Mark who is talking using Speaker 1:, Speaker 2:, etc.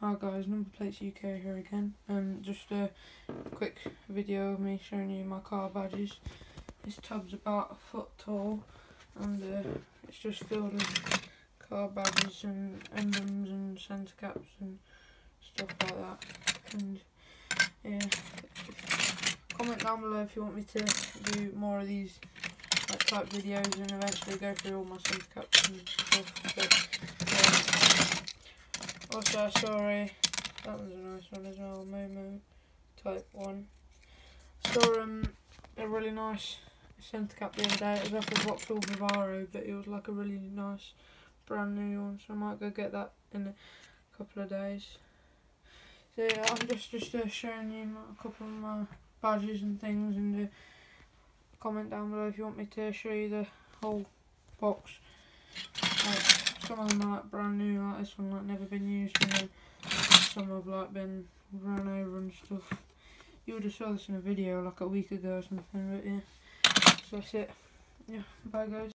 Speaker 1: Hi guys, Number Plates UK here again. Just a quick video of me showing you my car badges. This tub's about a foot tall, and it's just filled with car badges and emblems and centre caps and stuff like that. And yeah, comment down below if you want me to do more of these type videos and eventually go through all my centre caps and stuff. But, also I saw that was a nice one as well, Momo type 1. Saw a really nice centre cap the other day. It was off of Vauxhall Bavaro, but it was like a really nice brand new one, so I might go get that in a couple of days. So yeah, I'm just showing you a couple of my badges and things, and comment down below if you want me to show you the whole box. Like, some of them are like brand new, like this one, like never been used, and then some have like been run over and stuff. You would have saw this in a video like a week ago or something, but yeah. So that's it. Yeah, bye guys.